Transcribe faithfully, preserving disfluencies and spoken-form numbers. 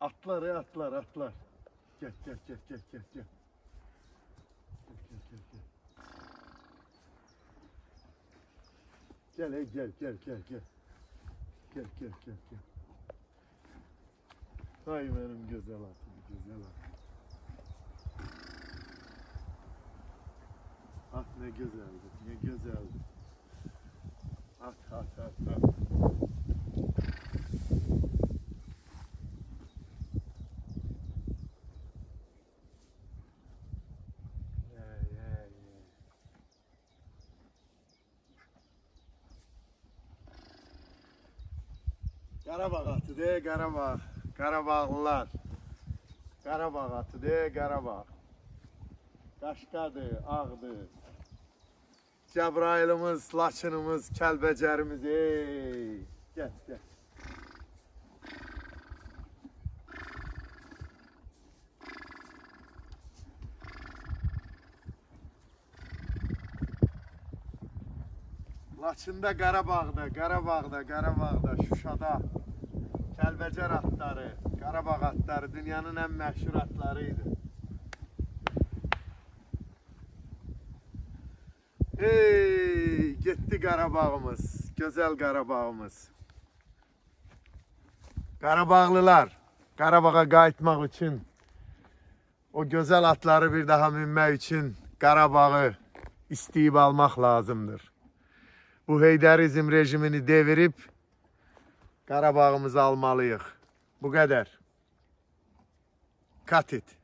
Atlar ya atlar atlar. Gel gel gel gel gel gel. Gel gel gel. Gel hey, gel gel gel gel. Gel gel gel gel. Ay benim güzel atım, güzel atım. At ne güzeldi, ne güzeldi. At at at at. Qarabağ atı de Qarabağ, Qarabağlılar. Qarabağ atı de Qarabağ. Qaşqadır, ağdır. Cəbrailimiz, Laçınımız, Kəlbəcərimiz, ey. Gəl, gəl. Laçında, Qarabağda, Qarabağda, Qarabağda, Şuşada. Kəlbəcər atları, Qarabağ atları dünyanın ən məşhur atlarıydı. Hey, getdi Qarabağımız, gözəl Qarabağımız. Qarabağlılar, Qarabağa qayıtmaq üçün, o gözəl atları bir daha minmək üçün Qarabağı istəyib almaq lazımdır. Bu Heydərizm rejimini devirib, Qarabağımızı almalıyıq. Bu qədər. Kat et.